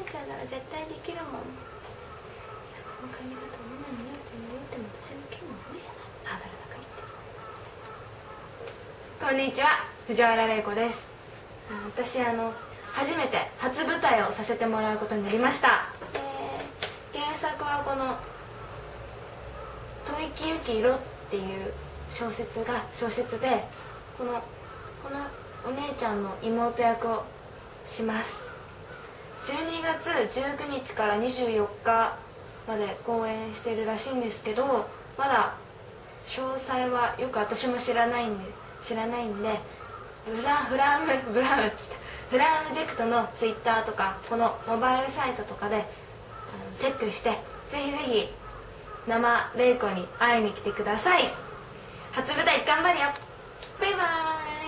ちゃんなら絶対できるもん。この髪型ママに似合っても似合っても私の剣も無理じゃない。ハードル高いって。こんにちは、藤原玲子です。私初めて初舞台をさせてもらうことになりました。原作はこの「吐息ゆきろ」っていう小説でこのお姉ちゃんの妹役をします。12月19日から24日まで公演してるらしいんですけど、まだ詳細はよく私も知らないんでフラームジェクトのツイッターとかこのモバイルサイトとかでチェックして、ぜひぜひ生玲子に会いに来てください。初舞台頑張るよ。バイバーイ。